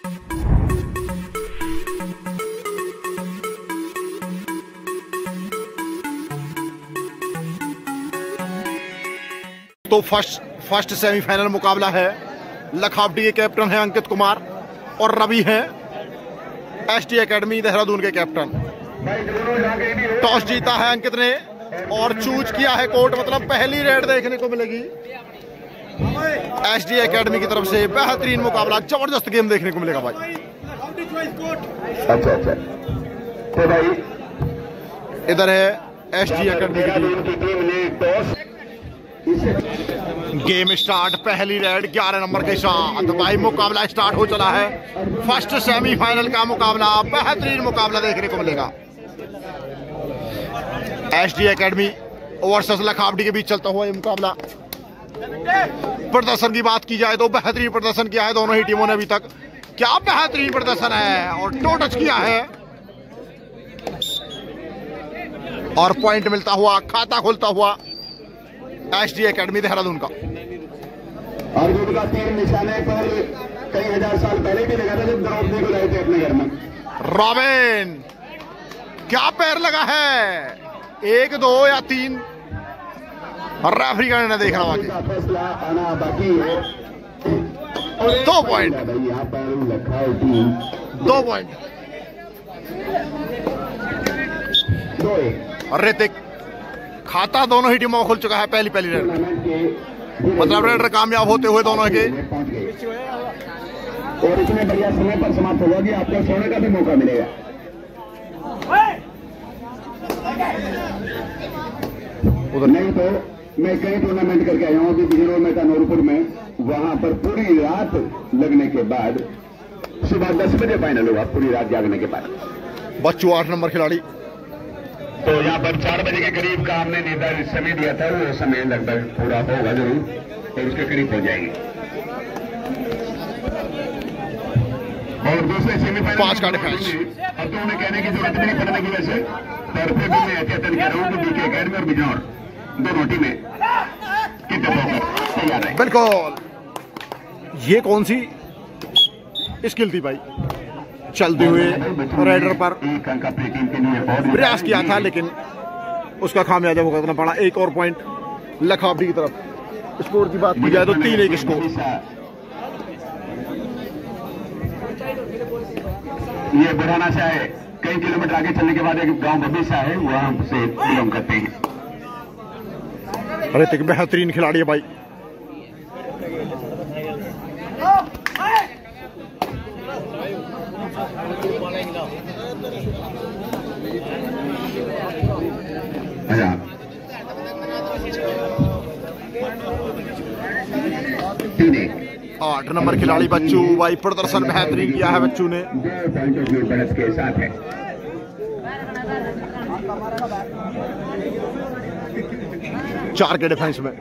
तो first semifinal मुकाबला है। लखावटी के कैप्टन हैं अंकित कुमार और रवि हैं एसटी एकेडमी देहरादून के कैप्टन। टॉस जीता है अंकित ने और चूज किया है कोर्ट, मतलब पहली रेड देखने को मिलेगी एसडी एकेडमी की तरफ से। बेहतरीन मुकाबला, जबरदस्त गेम देखने को मिलेगा भाई। अच्छा तो भाई इधर है एसडी एकेडमी की टीम ने टॉस। गेम स्टार्ट, पहली रेड 11 नंबर के साथ भाई मुकाबला स्टार्ट हो चला है। फर्स्ट सेमीफाइनल का मुकाबला, बेहतरीन मुकाबला देखने को मिलेगा। एसडी एकेडमी वर्सेस लखावटी के बीच चलता हुआ ये मुकाबला। प्रदर्शन की बात की जाए तो बेहतरीन प्रदर्शन किया है दोनों ही टीमों ने अभी तक। क्या बेहतरीन प्रदर्शन है और टो टच किया है और पॉइंट मिलता हुआ, खाता खोलता हुआ एसडी एकेडमी देहरादून का। अर्जुन का तीर निशाने पर कई हजार साल पहले भी लगा था जब द्रौपदी को लाए थे अपने घर में। रॉबिन, क्या पैर लगा है, 1 2 या 3 और रेफरी का निर्णय देखना बाकी। फैसला आना बाकी है। 2 पॉइंट, यहाँ पर लखा है टीम 2 पॉइंट। 2-1 और ऋतिक, खाता दोनों ही टीमों को खुल चुका है पहली रेड, मतलब रेडर कामयाब होते हुए दोनों के। और इतने बढ़िया समय पर समाप्त होगा कि आपको सोने का भी मौका मिलेगा। उधर नहीं तो मैं कई टूर्नामेंट करके आया हूँ अभी बिजनौर में था, नूरपुर में। वहां पर पूरी रात लगने के बाद सुबह 10 बजे फाइनल हुआ, पूरी रात जागने के बाद। बच्चू 8 नंबर खिलाड़ी। तो यहाँ पर 4 बजे के करीब का हमने निर्धारित समय दिया था, वो समय लगभग पूरा होगा जरूर और उसके करीब हो जाएगी। और दूसरे सेमीफाइनल 5 का डिफेंस। अब तो उन्हें कहने की जरूरत नहीं पड़ने की वजह से तरफे भी मैं अचेतन कह रहा हूँ कि बीके अकेडमी और बिजनौर दोनों टीमें कितने होकर तैयार है। बिल्कुल, ये कौन सी स्किल थी भाई, चलते हुए राइडर पर प्रयास किया था लेकिन उसका खामियाजा भुगतना पड़ा। 1 और पॉइंट लखावटी की तरफ। स्कोर की बात की जाए तो 3-1 स्कोर। ये बुढ़ाना से आए, कई किलोमीटर आगे चलने के बाद एक गांव भविष्य है, वहां से बिलोंग करते हैं। ऋतिक बेहतरीन खिलाड़ी है भाई। आठ नंबर खिलाड़ी बच्चू भाई, प्रदर्शन बेहतरीन किया है बच्चू ने। के साथ है 4 के डिफेंस में।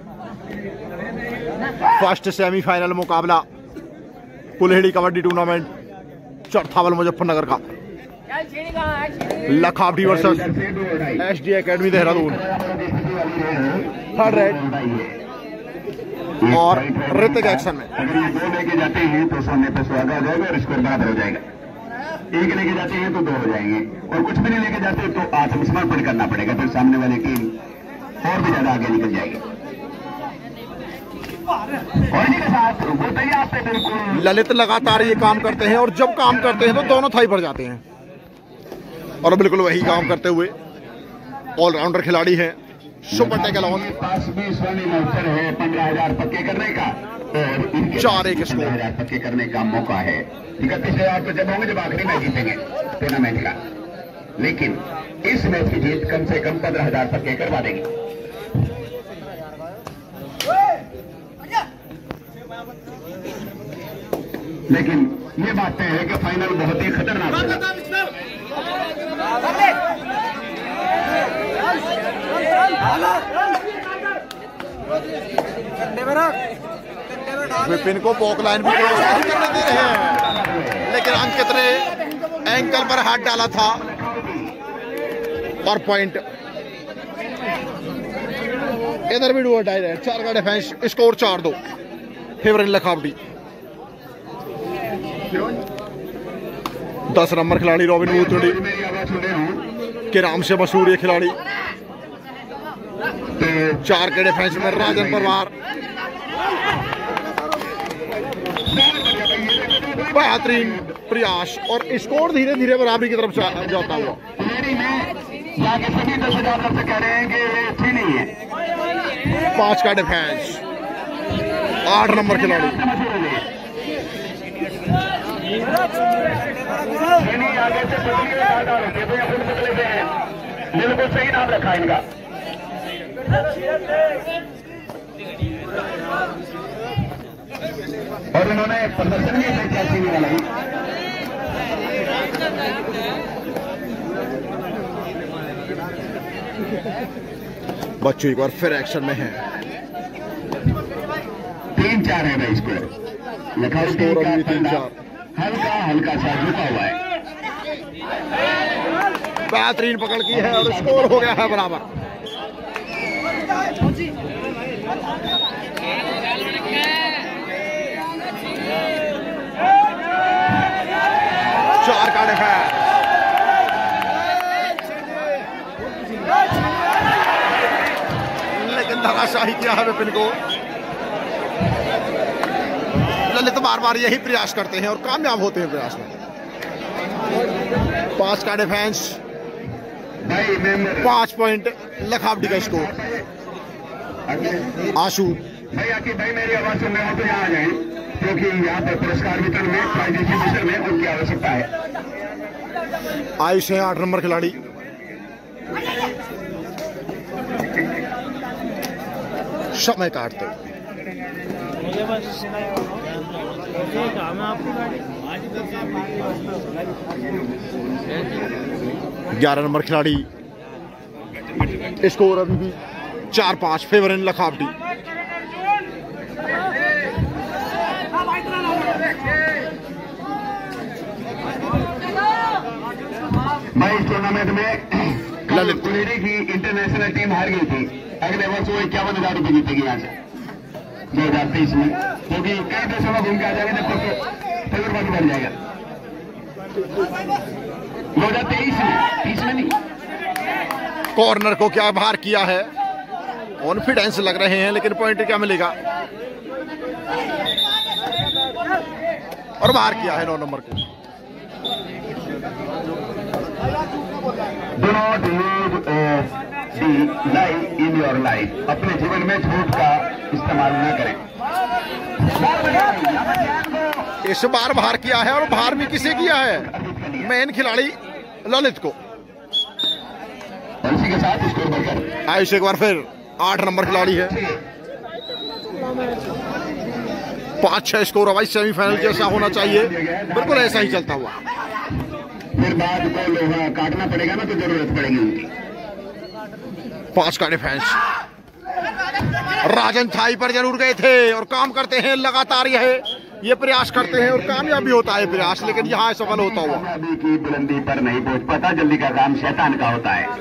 फर्स्ट सेमीफाइनल मुकाबला कुल्हेड़ी कबड्डी टूर्नामेंट चौथावल मुजफ्फरनगर का। Lakhaoti versus SD academy Dehradun. Third raid और ऋतिक एक्शन में। अगर ये 2 लेके जाते हैं तो सोने पे सुहागा हो जाएगा और स्कोर बराबर हो जाएगा। 1 लेके जाते हैं तो 2 हो जाएंगे और कुछ भी नहीं लेके जाते तो आत्मसमर्पण करना पड़ेगा, फिर सामने वाली टीम और भी ज्यादा आगे निकल जाएगी। और इन्हीं के साथ होता ही आपसे बिल्कुल ललित लगातार ये काम करते हैं और जब काम करते हैं तो दोनों थाई भर जाते हैं और बिल्कुल वही काम करते हुए ऑलराउंडर खिलाड़ी हैं सुपर टेकल ऑन। पास भी स्वर्णिम अवसर है 15,000 पक्के करने का और 4-1 स्कोर। 15,000 पक्के करने का मौका है। 31,000 तो जब होंगे जब आखिरी मैच जीतेंगे टूर्नामेंट का, लेकिन इस मैच की जीत कम से कम 15,000 पक्के करवा देगी। लेकिन ये बात तय है कि फाइनल बहुत ही खतरनाक होगा। विपिन को पॉक लाइन भी क्रॉस नहीं करने दे रहे हैं, लेकिन अंकित ने एंकल पर हाथ डाला था और पॉइंट। इधर भी डू टाई है। 4 का defence, score 4-2 favour in Lakhaoti. 10 number खिलाड़ी रॉबिन मूतड़ी के नाम से मशहूर ये खिलाड़ी। 4 के डिफेंस में राजन परवार। बेहतरीन प्रयास और स्कोर धीरे धीरे बराबरी की तरफ जाता हुआ। सभी 10,000 से कह रहे हैं कि ये अच्छी नहीं है। 5 का डिफेंस। 8 नंबर खिलाड़ी। आगे से बिल्कुल सही नाम रखा इनका। और इन्होंने प्रदर्शन भी ऐतिहासिक वाला ही। बच्चों एक बार फिर एक्शन में है। 3-4 है भाई स्कोर। स्कोर अभी 3-4। हल्का हल्का सा झुका हुआ है। बेहतरीन पकड़ की है और स्कोर हो गया है बराबर। चार का डिफेंस। लेकिन धराशाही किया है विपिन को। ललित बार बार यही प्रयास करते हैं और कामयाब होते हैं प्रयास में। 5 का डिफेंस। 5 पॉइंट लखावटी का स्कोर। आशु भाई आके भाई मेरी आवाज सुन रहे हो तो यहाँ आ जाए, क्योंकि यहाँ पर पुरस्कार वितरण में प्राइज डिस्ट्रीब्यूशन में उनकी आवश्यकता है। आयुष है 8 नंबर खिलाड़ी। समय काटते हुए 11 नंबर खिलाड़ी। स्कोर अभी भी 4-5 फेवर इन लखावटी। भाई इस टूर्नामेंट में ललित कुरेरी की इंटरनेशनल टीम हार गई थी। अगले वर्ष वो 51,000 रुपये जीतेगी यहाँ से 2023 में, क्योंकि कई देशों में घूम के आ जाएंगे जब तक फेवर बाकी बढ़ जाएगा। 2023 में 30 में नहीं। कॉर्नर को क्या बाहर किया है। कॉन्फिडेंस लग रहे हैं लेकिन पॉइंट क्या मिलेगा। और बाहर किया है 9 नंबर को। Do not use the lie in your life. अपने जीवन में झूठ का इस्तेमाल न करें। इस बार बाहर किया है और बाहर भी किसे किया है। मेन खिलाड़ी ललित को। इसी के साथ स्कोर बढ़कर आयुष एक बार फिर 8 नंबर खिलाड़ी है। 5-6 स्कोर भाई सेमीफाइनल जैसा होना चाहिए। बिल्कुल ऐसा ही चलता हुआ। फिर बाद को लोहा काटना पड़ेगा ना, तो जरूरत पड़ेगी उनकी। 5 का डिफेंस। राजन थाई पर जरूर गए थे और काम करते हैं लगातार। ये प्रयास करते हैं और कामयाब भी होता है प्रयास, लेकिन यहाँ सफल होता हुआ। कामयाबी की बुलंदी पर नहीं पहुंच पाता, जल्दी का काम शैतान का होता है।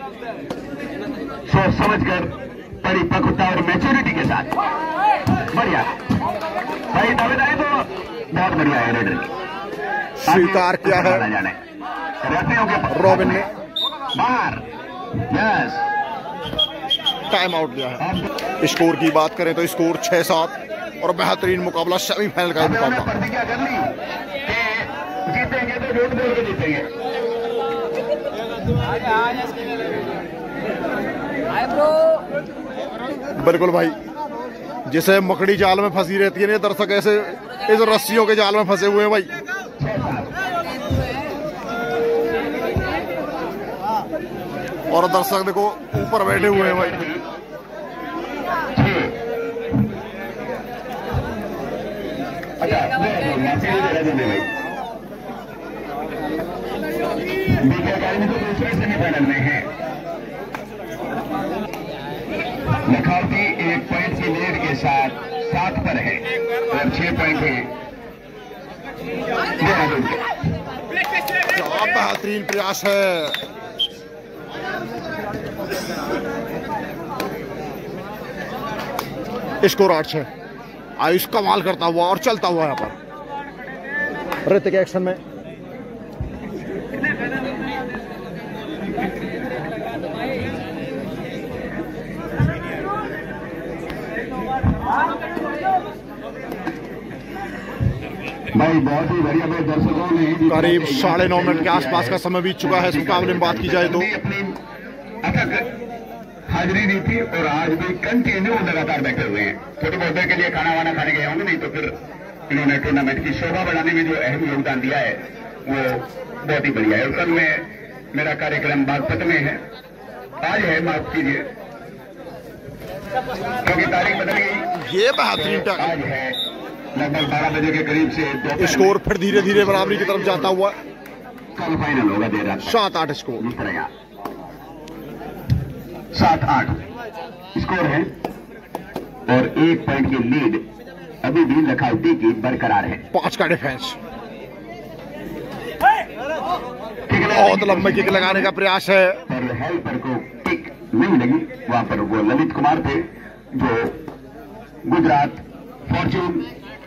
सोच समझकर परिपक्वता और मैच्योरिटी के साथ बढ़िया भाई दावेदारी तो बहुत बढ़िया है। रेडर स्वीकार किया है रॉबिन ने। बाहर यस टाइम आउट लिया है। स्कोर की बात करें तो स्कोर 6-7 और बेहतरीन मुकाबला सेमीफाइनल का मुकाबला। प्रतिज्ञा कर ली कि जीतेंगे तो झूठ बोल के जीतेंगे। बिल्कुल भाई, जिसे मकड़ी जाल में फंसी रहती है ना, दर्शक ऐसे इस रस्सियों के जाल में फंसे हुए हैं भाई। और दर्शक देखो ऊपर बैठे हुए हैं भाई। दूसरे सेमीफाइनल में है। लखावटी 1 पॉइंट की लीड के साथ 7 पर है और 6 पॉइंट है देहरादून के। क्या बेहतरीन प्रयास है। स्कोर 8-6। आयुष कमाल करता हुआ और चलता हुआ यहाँ पर। ऋतिक एक्शन में। भाई बहुत ही बढ़िया भाई, दर्शकों ने करीब 9:30 मिनट के आसपास का समय बीत चुका है इस मुकाबले में बात की जाए तो। अपनी अथक हाजिरी दी थी और आज भी कंटिन्यू लगातार बैठे हुए हैं। थोड़ी बहुत देर के लिए खाना वाना खाने गए होंगे, नहीं तो फिर इन्होंने टूर्नामेंट की शोभा बढ़ाने में जो अहम योगदान दिया है वो बहुत ही बढ़िया है। कल में मेरा कार्यक्रम बागपत में है, आज है, माफ कीजिए क्योंकि तारीख बदल गई। ये बेहतरीन टैकल, आज है लगभग 12 बजे के करीब से स्कोर फिर धीरे धीरे बराबरी की तरफ जाता हुआ। कल फाइनल होगा देर रात 7-8 स्कोर, 7-8 स्कोर है और 1 पॉइंट की लीड अभी भी लखावटी की बरकरार है। 5 का डिफेंस, बहुत लंबे किक लगाने का प्रयास है पर हेल्पर को किक नहीं लगी। वहां पर वो ललित कुमार थे जो गुजरात फॉर्च्यून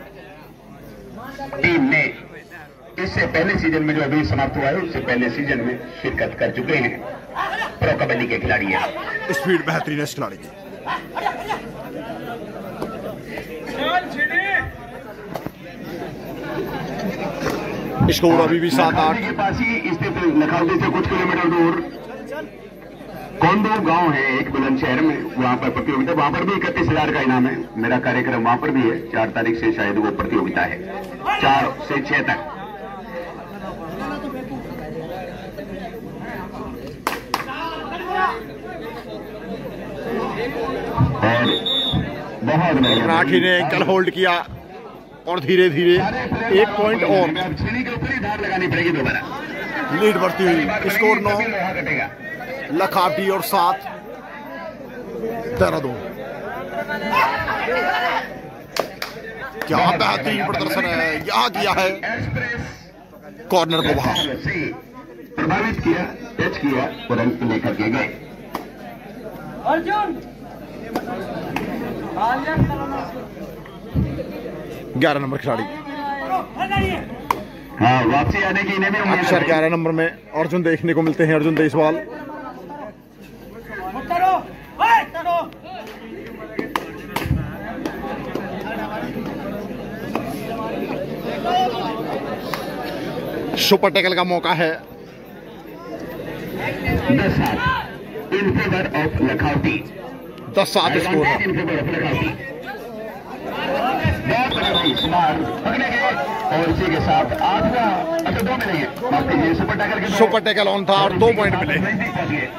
टीम ने इससे पहले सीजन में जो अभी समाप्त हुआ है उससे पहले सीजन में शिरकत कर चुके हैं। प्रो कबड्डी के खिलाड़ी हैं। स्पीड बेहतरीन है इस खिलाड़ी की। स्कोर अभी भी 7-8 के पास ही स्थित लखावटी से कुछ किलोमीटर दूर कोंडो गांव है एक बुलंदशहर में, वहां पर प्रतियोगिता, वहां पर भी 31,000 का इनाम है। मेरा कार्यक्रम वहां पर भी है, 4 तारीख से शायद वो प्रतियोगिता है, 4 से 6 तक। और बहुत राठी ने कल होल्ड किया और धीरे धीरे 1 पॉइंट और छेनी के ऊपर ही धार लगानी पड़ेगी दोबारा। लीड बढ़ती हुई, स्कोर 9 कटेगा। लखावटी और 7 देहरादून। क्या बेहतरीन प्रदर्शन है यहाँ किया है, कॉर्नर को बाहर प्रभावित किया, टच किया और अंक लेकर के गए। अर्जुन 11 नंबर खिलाड़ी, हाँ वापसी आने की इन्हें भी उम्मीद अक्सर है। 11 नंबर में अर्जुन देखने को मिलते हैं, अर्जुन देसवाल। सुपर टैकल का मौका है। 10-7 इन फेवर ऑफ लखावटी। 10-7 स्कोर है। In favour of Lakhaoti. बहुत बड़ा भाई स्मार पकड़े गए और इसी के साथ 8वां, अच्छा 2 मिले हैं, माफ कीजिए, सुपर टैकल के सुपर टैकल ऑन था और 2 पॉइंट मिले। नजदीक पहुंच गए।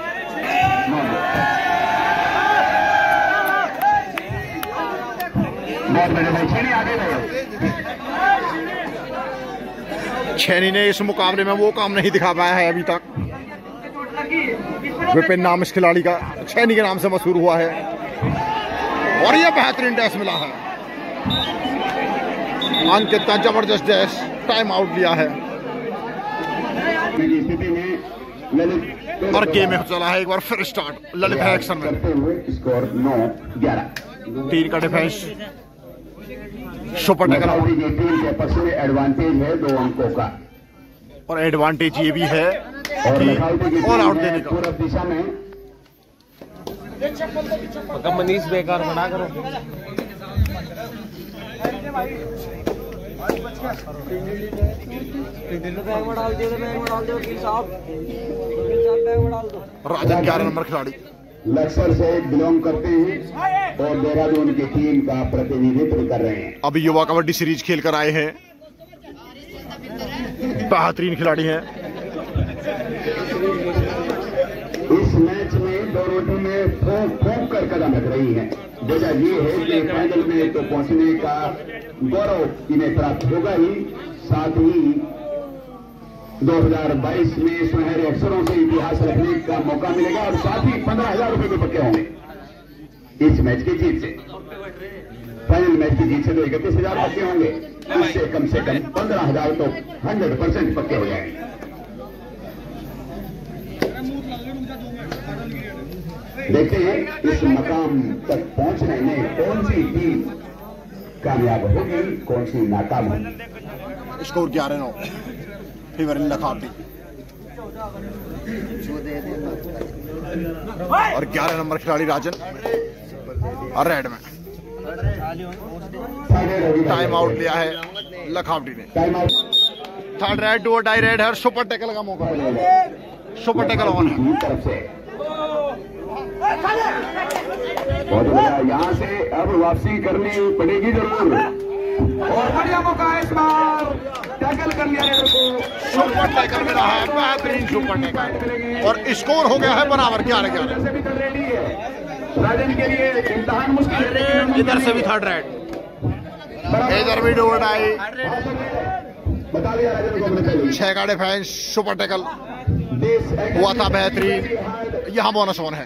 बहुत बड़े भाई छेनी आगे बढ़ो। छैनी ने इस मुकाबले में वो काम नहीं दिखा पाया है अभी तक। विपिन नाम इस खिलाड़ी का छैनी के नाम से मशहूर हुआ है और ये बेहतरीन डैश मिला है। अंकित का जबरदस्त डैश, टाइम आउट लिया है और गेम में चला है एक बार फिर स्टार्ट। ललित है एक्शन में, स्कोर 9-11। 3 का defence, super tackle out team के पक्ष में एडवांटेज है 2 अंकों का और एडवांटेज ये भी है और कि ऑल आउट देने का। पूर्व दिशा में मनीष बेकार बना करो। राजन 11 नंबर खिलाड़ी, लक्सर से बिलोंग करते हैं और देहरादून की टीम का प्रतिनिधित्व कर रहे हैं। अभी युवा कबड्डी सीरीज खेल कर आए हैं, बेहतरीन खिलाड़ी हैं। इस मैच में दोनों टीमें ठोक कर कदम रख रही हैं। वजह ये है कि फाइनल में तो पहुंचने का गौरव इन्हें प्राप्त होगा ही, साथ ही 2022 में सुनहरे अक्षरों से इतिहास रखने का मौका मिलेगा और साथ ही 15,000 रुपए भी पक्के होंगे इस मैच की जीत से। फाइनल मैच की जीत से तो 31,000 पक्के होंगे, इससे कम से कम 15,000 तो 100% पक्के हो जाएंगे। देखते हैं इस मकाम तक पहुंचने में कौन सी टीम कामयाब होगी, कौन सी नाकाम होगी। Score 11-9 favour Lakhaoti. और 11 नंबर खिलाड़ी राजन और रेड में। टाइम आउट लिया है लखावटी ने। थर्ड रेड, डू और डाई रेड है। सुपर टैकल का मौका मिलेगा। सुपर टैकल ऑन है। बहुत बढ़िया, यहाँ से अब वापसी करनी पड़ेगी जरूर। और बढ़िया मौका है इस बार, टैकल कर लिया है। सुपर टैकल मिला है, बेहतरीन सुपर टैकल। और स्कोर हो गया है बराबर 11-11। राजन के लिए इम्तिहान मुश्किल है। इधर से भी थर्ड रेड, इधर भी डू और डाई। बता दिया राजन को। 6 का डिफेंस, सुपर टैकल हुआ था बेहतरीन। यहाँ बोनस ऑन है।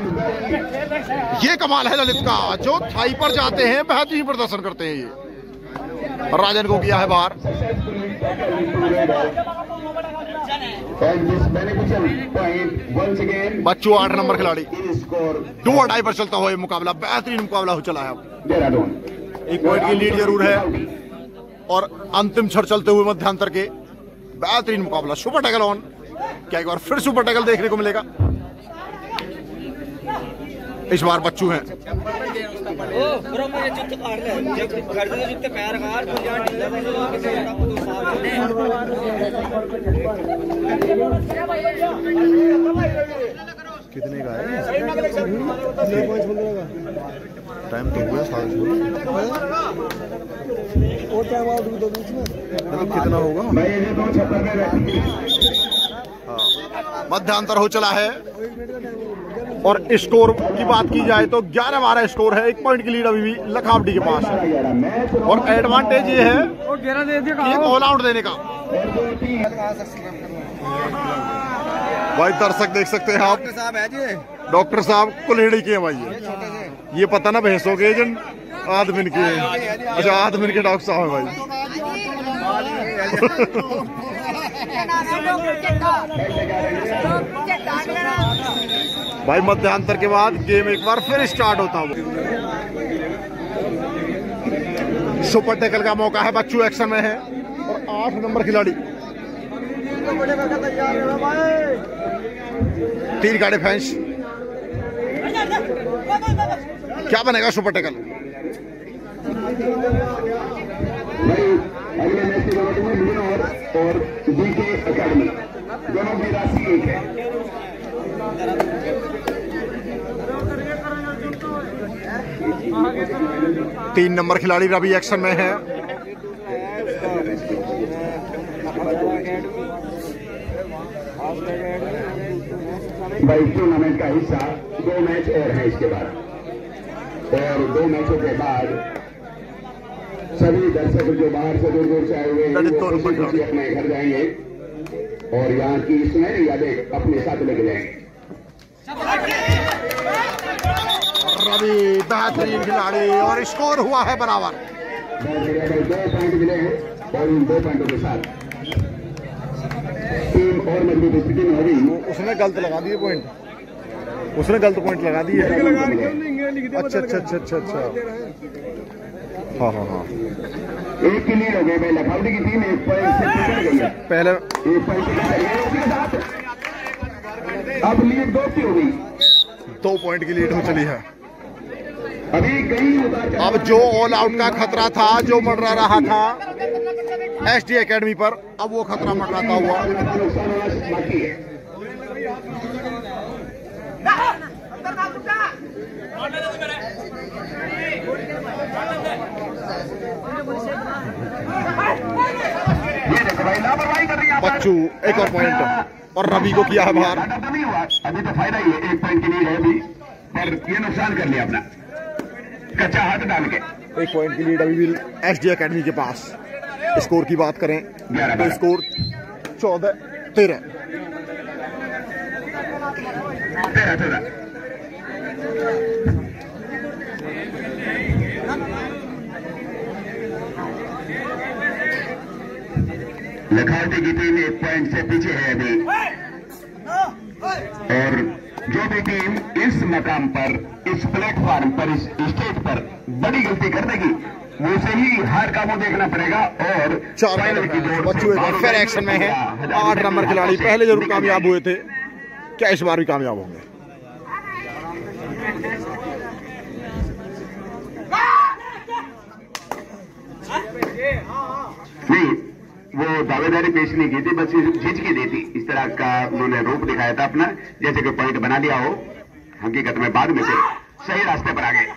ये कमाल है ललित का, जो थाई पर जाते हैं बेहतरीन प्रदर्शन करते हैं ये। राजन को किया है बाहर। बच्चू 8 नंबर खिलाड़ी। डू और डाई पर चलता हुआ ये मुकाबला, बेहतरीन मुकाबला हो चला है। अब 1 पॉइंट की लीड जरूर है और अंतिम क्षण चलते हुए मध्यांतर के बेहतरीन मुकाबला। Super tackle on. क्या एक बार फिर सुपर टैकल देखने को मिलेगा? इस बार बच्चू हैं। कितने का है? टाइम तो हुआ 7 और टाइम आउट भी तो बीच में कितना होगा? मध्यांतर हो चला है। और स्कोर की बात की जाए तो 11-12 स्कोर है। 1 पॉइंट की लीड अभी भी लखावटी के पास है। और एडवांटेज ये है कि ऑल आउट देने का। भाई दर्शक देख सकते हैं आप, डॉक्टर साहब कुल्हेड़ी के हैं भाई। ये पता ना भैंसों के एजेंट आदमिन के। अच्छा, आदमिन के डॉक्टर साहब है भाई। भाई मध्यांतर के बाद गेम एक बार फिर स्टार्ट होता है। सुपर टैकल का मौका है। बच्चू एक्शन में है और 8 नंबर खिलाड़ी। 3 का डिफेंस। क्या बनेगा सुपर टैकल? अगले मैच की बात में लूनर और बीके एकेडमी दोनों की राशि एक है। तीन नंबर खिलाड़ी रवि एक्शन में है। भाई टूर्नामेंट का हिस्सा 2 मैच और हैं इसके बाद, और 2 मैचों के बाद सभी दर्शक जो बाहर से दूर दूर से आए हुए हैं वो अपने घर जाएंगे और यहाँ की सुनहरी यादें अपने साथ लेके जाएंगे। रवि बेहतरीन खिलाड़ी और स्कोर हुआ है बराबर। 2 पॉइंट मिले हैं और इन 2 पॉइंटों के साथ टीम और मजबूत स्थिति में होगी। उसने गलत लगा दिए पॉइंट, उसने गलत पॉइंट लगा दिए। अच्छा अच्छा अच्छा अच्छा अच्छा, हाँ हाँ हाँ। 1 की लीड हो गई भाई लखावटी की टीम। 1 पॉइंट से पिछड़ गई है। पहले 1 पॉइंट के साथ अब लीड 2 की हो गई। 2 पॉइंट की लीड हो चली है। अभी कहीं अब जो ऑल आउट का खतरा था, जो मंडरा रहा था एसडी एकेडमी पर, अब वो खतरा मंडराता हुआ नुकसान होना बाकी है। ये देखो भाई लापरवाही कर रही है बच्चू एक और पॉइंट और रवि को किया है बाहर। नहीं हुआ अभी तो फायदा ही है। 1 पॉइंट की लीड है अभी, पर ये नुकसान कर लिया अपना कच्चा हाथ डाल के। 1 पॉइंट की लीड अभी भी एसडी एकेडमी के पास। स्कोर की बात करें तो स्कोर 14-13। लखावटी की टीम 1 पॉइंट से पीछे है अभी, और जो भी टीम इस मकाम पर, इस प्लेटफॉर्म पर, इस स्टेज पर बड़ी गलती कर देगी वो से ही हार का मुंह देखना पड़ेगा। और फाइनल की दौड़ बच्चू फिर एक्शन में है। 8 नंबर खिलाड़ी पहले जरूर कामयाब हुए थे, क्या इस बार भी कामयाब होंगे? नहीं, वो दावेदारी पेश नहीं की थी, बस झिझकी दी थी। इस तरह का उन्होंने रूप दिखाया था अपना, जैसे कि पॉइंट बना लिया हो। हकीकत में बाद में से सही रास्ते पर आ गए।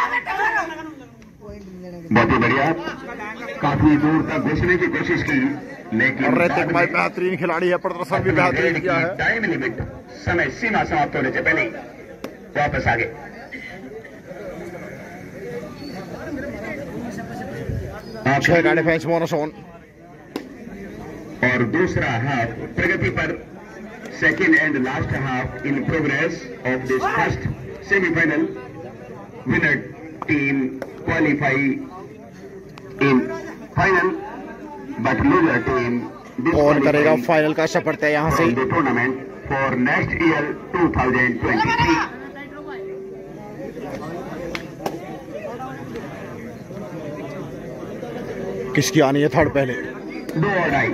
बहुत ही बढ़िया, काफी दूर तक घुसने की कोशिश की, लेकिन ऋतिक भाई बेहतरीन खिलाड़ी है, प्रदर्शन भी बेहतरीन किया है। टाइम लिमिट समय सीमा समाप्त होने से पहले वापस आ गए। छह का डिफेंस बोनस ऑन। और दूसरा हाफ प्रगति पर। Second and last half in progress of this first semifinal. Winner team qualify in final, but loser team कौन करेगा फाइनल का सफर तय यहाँ से? The tournament for next year 2023। किसकी आनी है थर्ड पहले? दो और डाई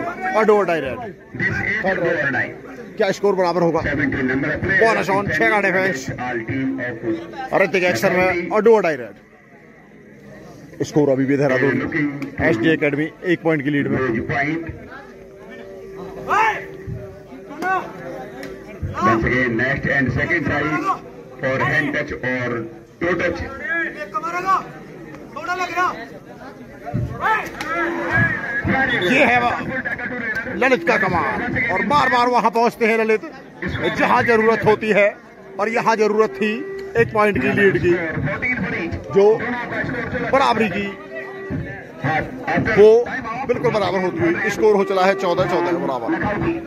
रेड। क्या स्कोर बराबर होगा? Bonus on. 6 का डिफेंस, ऋतिक एक्शन में और 2 डाई रेड। स्कोर अभी भी देहरादून एसडी एकेडमी 1 पॉइंट की लीड में। Next and second try for hand touch और टो टच। ये है ललित का कमाल, और बार बार वहां पहुंचते हैं ललित जहां जरूरत होती है। और यहां जरूरत थी 1 पॉइंट की लीड की, जो बराबरी की वो बिल्कुल बराबर होती हुई स्कोर हो चला है 14-14 के बराबर।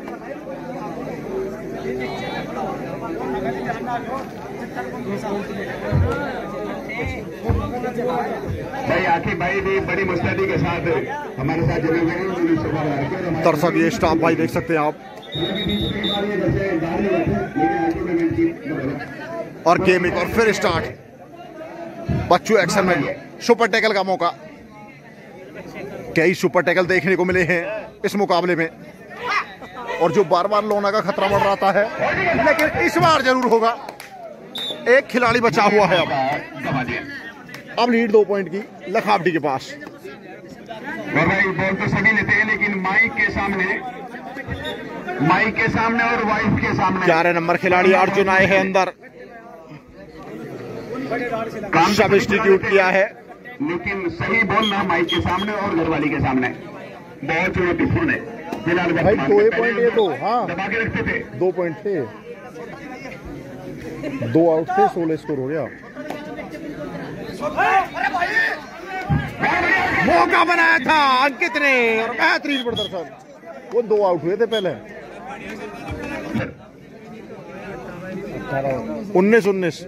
भाई आखिर भाई भी बड़ी मुस्तैदी के साथ हमारे साथ जुड़े हुए हैं। दर्शक ये स्टाफ भाई देख सकते हैं आप। और गेम एक और फिर स्टार्ट। बच्चू एक्शन में सुपर टैकल का मौका। कई सुपर टैकल देखने को मिले हैं इस मुकाबले में, और जो बार बार लोना का खतरा बढ़ रहा है, लेकिन इस बार जरूर होगा। एक खिलाड़ी बचा हुआ है अब लीड 2 पॉइंट की लखावटी के पास। भाई बॉल तो सभी लेते हैं, लेकिन माइक के सामने और वाइफ के सामने 11 नंबर खिलाड़ी अर्जुन आए हैं अंदर। सब्स्टिट्यूट किया है, लेकिन सही बोलना माइक के सामने और घरवाली के सामने बहुत चुनौतीपूर्ण है। फिलहाल भाई 2 पॉइंट ये तो हाँ दबा के रखते थे। 2 पॉइंट थे, 2 आउट थे, 16 स्कोर हो गया। मौका बनाया था अंकित ने और बेहतरीन प्रदर्शन। वो 2 आउट हुए थे पहले। 19-19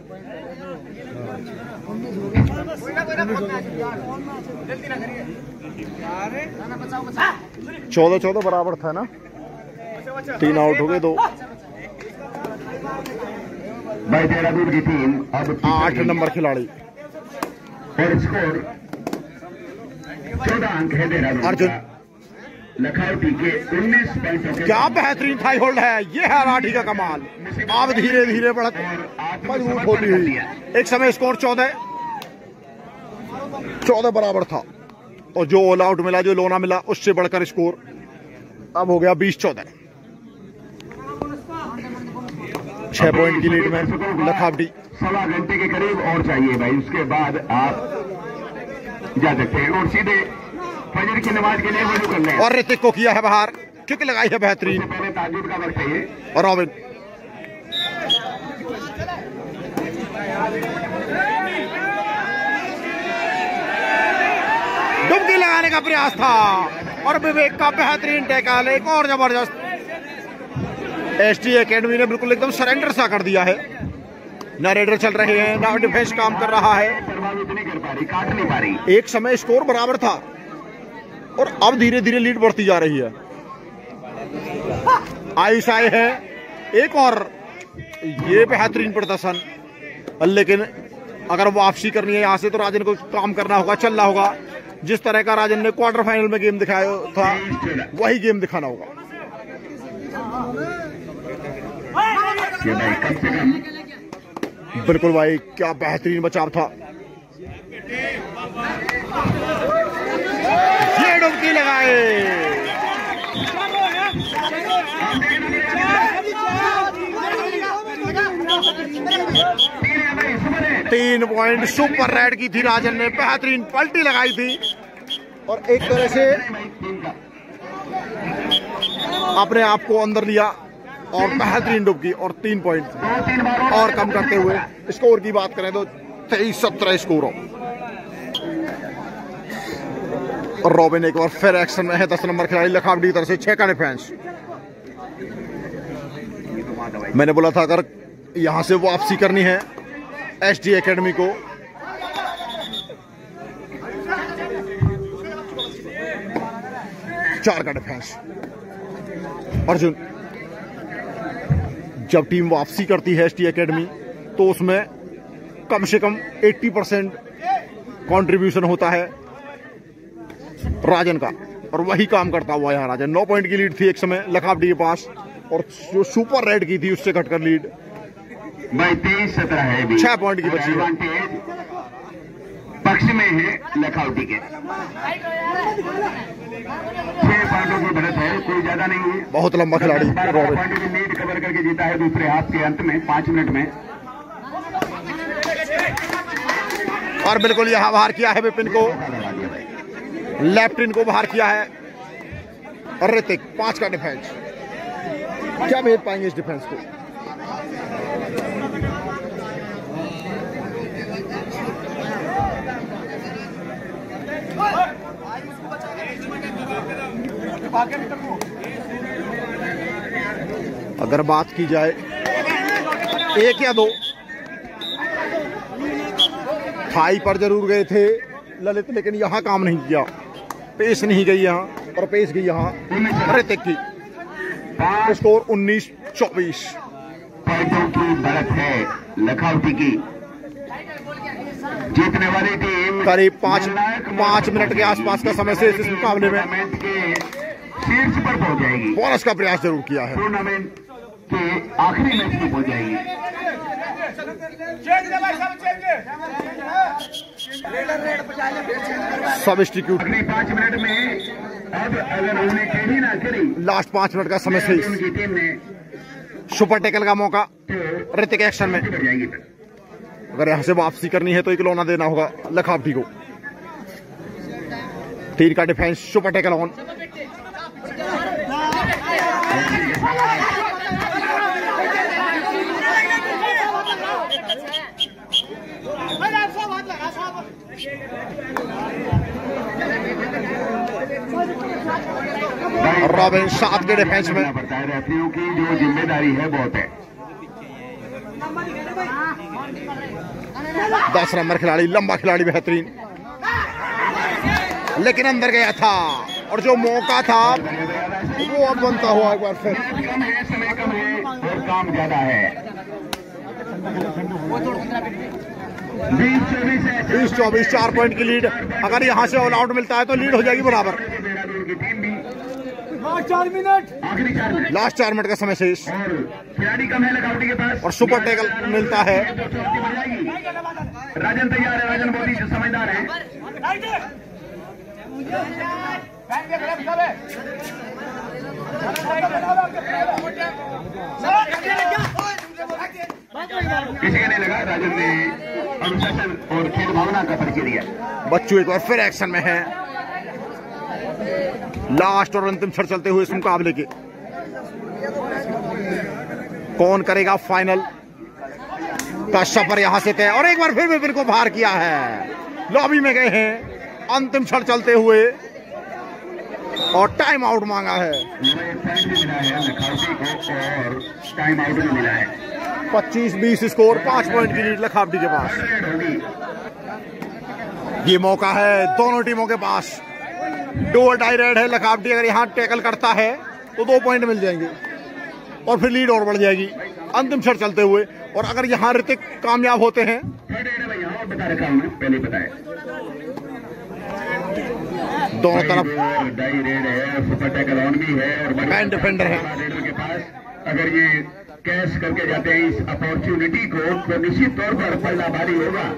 14-14 बराबर था ना। 3 आउट हो गए, 2। भाई देहरादून की टीम अब 8 नंबर खिलाड़ी और स्कोर 14 अंक है देहरादून। अर्जुन लखावटी के 19 पॉइंटों के क्या बेहतरीन थाई होल्ड है। ये है राठी का कमाल। अब धीरे धीरे बढ़त मजबूत होती हुई एक समय स्कोर 14 बराबर था, और जो ऑल आउट मिला, जो लोना मिला, उससे बढ़कर स्कोर अब हो गया 20-14। 6 पॉइंट की लीड में लखावटी। 1.25 घंटे के करीब और चाहिए भाई, उसके बाद आप जा सकते हैं और सीधे फजर की नमाज के लिए वजू कर लें। और ऋतिक को किया है बाहर, किक लगाई है बेहतरीन। पहले ताजुद का वक्त है ये। और रॉबिन डुबकी लगाने का प्रयास था, और विवेक का बेहतरीन टैकल। एक और जबरदस्त। एसटी एकेडमी ने बिल्कुल एकदम सरेंडर सा कर दिया है। ना रेडर चल रहे हैं, ना डिफेंस काम कर रहा है। प्रभावित नहीं कर पा रही, काट नहीं पा रही। एक समय स्कोर बराबर था, और अब धीरे धीरे लीड बढ़ती जा रही है। आयुष आए हैं एक और, ये बेहतरीन प्रदर्शन, लेकिन अगर वापसी करनी है यहाँ से तो राजन को काम करना होगा, चलना होगा। जिस तरह का राजन ने क्वार्टर फाइनल में गेम दिखाया था वही गेम दिखाना होगा। बिल्कुल भाई, क्या बेहतरीन बचाव था। ये डुबकी लगाए। 3 पॉइंट सुपर रेड की थी। राजन ने बेहतरीन पलटी लगाई थी और एक तरह से अपने आप को अंदर लिया और बेहतरीन डुबकी और 3 पॉइंट और कम करते हुए स्कोर की बात करें तो 23-17 स्कोर हो। और रॉबिन एक बार फिर एक्शन में है। 10 नंबर खिलाड़ी लखावटी की तरफ से 6 का डिफेंस। मैंने बोला था अगर यहां से वापसी करनी है एसडी एकेडमी को, चार का डिफेंस। अर्जुन, जब टीम वापसी करती है एसडी एकेडमी तो उसमें कम से कम 80% कंट्रीब्यूशन होता है राजन का, और वही काम करता हुआ यहाँ राजन। 9 पॉइंट की लीड थी एक समय लखावटी के पास, और जो सुपर रेड की थी उससे घटकर लीड 23-17 है। 6 पॉइंट की बची है। पक्ष में है लखावटी के। 6 पॉइंटों की बढ़त है, कोई ज्यादा नहीं है। बहुत लंबा खिलाड़ी रॉबिन। पॉइंटों की लीड कवर करके जीता है दूसरे हाफ के अंत में 5 मिनट में। और बिल्कुल यहाँ बाहर किया है विपिन को, लेफ्टिन को बाहर किया है ऋतिक। 5 का डिफेंस। क्या भेज पाएंगे इस डिफेंस को? अगर बात की जाए 1 या 2 थाई पर जरूर गए थे ललित, लेकिन यहां काम नहीं किया। पेस नहीं गई यहां और पेस गई यहां ऋतिक की। स्कोर 19-24 पॉइंटों की बढ़त है लखावटी की। जीतने वाली टीम करीब 5 मिनट के आसपास का समय से इस मुकाबले में शीर्ष पर पहुंच जाएगी। बोनस का प्रयास जरूर किया है। टूर्नामेंट के आखिरी मैच में पहुंच जाएगी। सब्स्टिट्यूट अगले 5 मिनट में अब अगर उन्हें कहीं ना करी, लास्ट 5 मिनट का समय से उनकी टीम ने सुपर टैकल का मौका ऋतिक एक्शन में। बढ़ जाएगी। अगर यहां से वापसी करनी है तो एक खिलौना देना होगा लखावटी को। 3 का defence, super tackle on. Robin 7 के डिफेंस में। पड़ता है रेफरियों की जो जिम्मेदारी है बहुत है। 10 नंबर खिलाड़ी, लंबा खिलाड़ी, बेहतरीन, लेकिन अंदर गया था और जो मौका था वो अब बनता हुआ एक बार फिर। कम है, समय कम है और काम ज्यादा है। 20-24 4 पॉइंट की लीड। अगर यहां से ऑल आउट मिलता है तो लीड हो जाएगी बराबर। लास्ट 4 मिनट का समय शेष और खिलाड़ी कम है लखावटी के पास, और सुपर टैकल मिलता है। राजन तैयार है, राजन बहुत ही समझदार है। किसी का नहीं लगा, राजन ने अनुशासन और खेल भावना का परिचय दिया। बच्चू एक बार फिर एक्शन में है। लास्ट और अंतिम क्षण चलते हुए इस मुकाबले के, कौन करेगा फाइनल का सफर यहां से तय। और एक बार फिर विपिन को बाहर किया है, लॉबी में गए हैं अंतिम क्षण चलते हुए और टाइम आउट मांगा है। और टाइम आउट भी मिला है। 25-20 स्कोर, 5 पॉइंट की लीड लखावटी के पास। ये मौका है दोनों टीमों के पास। डोर टाई रेड है लखावटी। अगर यहाँ टैकल करता है तो 2 पॉइंट मिल जाएंगे और फिर लीड और बढ़ जाएगी अंतिम क्षण चलते हुए। और अगर यहाँ ऋतिक कामयाब होते हैं बता रखा हूँ, पहले बताया। दोनों तरफ डाई रेड है, सुपर टैकल ऑन भी है और मैन डिफेंडर है। रेडर के पास अगर ये कैश करके जाते हैं इस अपॉर्चुनिटी को तो निश्चित तौर पर पल्ला भारी होगा।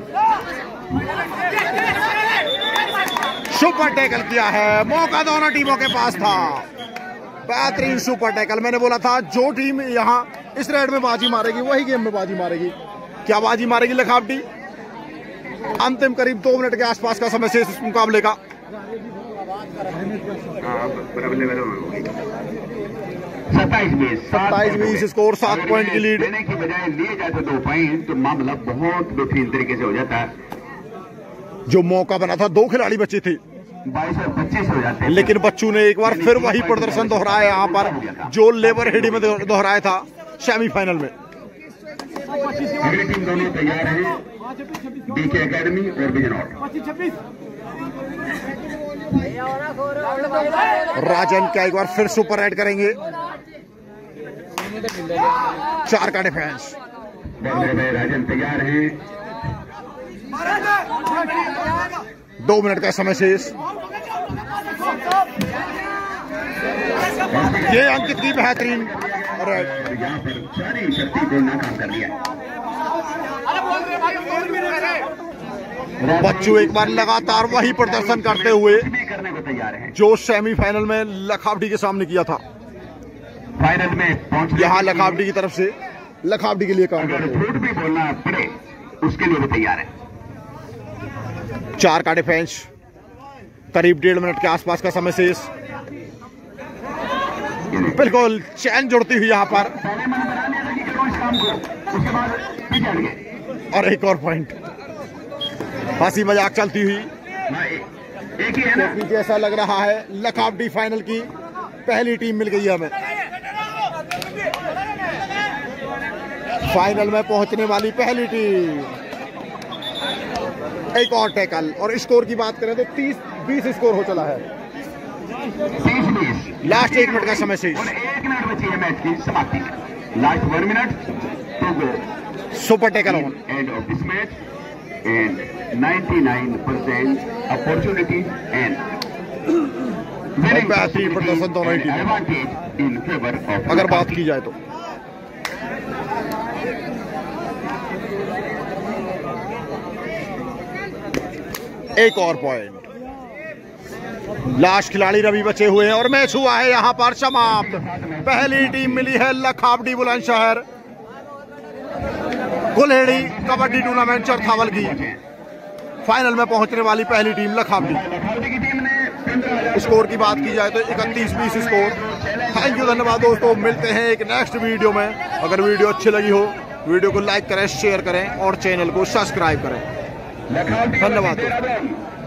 सुपर टैकल किया है, मौका दोनों टीमों के पास था। बेहतरीन सुपर टैकल। मैंने बोला था जो टीम यहाँ इस रेड में बाजी मारेगी वही गेम में बाजी मारेगी। क्या बाजी मारेगी लखावटी? अंतिम करीब 2 मिनट के आसपास का समय शेष इस मुकाबले का। 27-20 स्कोर, 7 पॉइंट की लीड। देने की बजाय लिए जाए तो 2 पॉइंट तो मामला बहुत बेहतरीन तरीके से हो जाता। जो मौका बना था 2 खिलाड़ी बचे थे, 22 और 25 हो जाते, लेकिन बच्चू ने एक बार फिर वही प्रदर्शन दोहराया यहाँ पर जो लेबर हेडी में दोहराया था सेमीफाइनल में। अगली टीम दोनों तैयार हैं, बीके एकेडमी और बिजनौर। राजन क्या एक बार फिर सुपर राइड करेंगे? 4 का डिफेंस। राजन तैयार हैं, 2 मिनट का समय शेष। ये अंकित की बेहतरीन राइड। यहाँ पर सारी शक्ति को नाकाम कर दिया। बच्चू एक बार लगातार वही प्रदर्शन करते हुए करने को तैयार है जो सेमीफाइनल में लखावटी के सामने किया था। फाइनल में पहुंच यहाँ लखावटी की तरफ से लखावटी के लिए काम अगर करते झूठ भी बोलना पड़े उसके लिए भी तैयार है। 4 का डिफेंस, करीब 1.5 मिनट के आसपास का समय शेष। बिल्कुल चैन जुड़ती हुई यहाँ पर, और एक और पॉइंट। हंसी मजाक चलती हुई। एक ही है ना, क्योंकि जैसा लग रहा है लखावटी फाइनल की पहली टीम मिल गई है हमें। फाइनल में पहुंचने वाली पहली टीम। एक और टैकल, और स्कोर की बात करें तो 30-20 स्कोर हो चला है। 30-20 लास्ट 1 मिनट का समय शेष। 1 मिनट बची है मैच की समाप्ति की। Last 1 minute to go. Super tackle on. End of this match and 99% opportunity and बेहतरीन प्रदर्शन दोनों ही टीम अगर बात की जाए तो। एक और पॉइंट। लास्ट खिलाड़ी रवि बचे हुए हैं और मैच हुआ है यहाँ पर समाप्त। पहली टीम मिली है लखावटी बुलंदशहर कुल्हेड़ी कबड्डी टूर्नामेंट चरथावल की। फाइनल में पहुंचने वाली पहली टीम लखावटी। स्कोर की बात की जाए तो 31-20 स्कोर। थैंक यू, धन्यवाद दोस्तों। मिलते हैं एक नेक्स्ट वीडियो में। अगर वीडियो अच्छी लगी हो वीडियो को लाइक करें, शेयर करें और चैनल को सब्सक्राइब करें। धन्यवाद दोस्तों।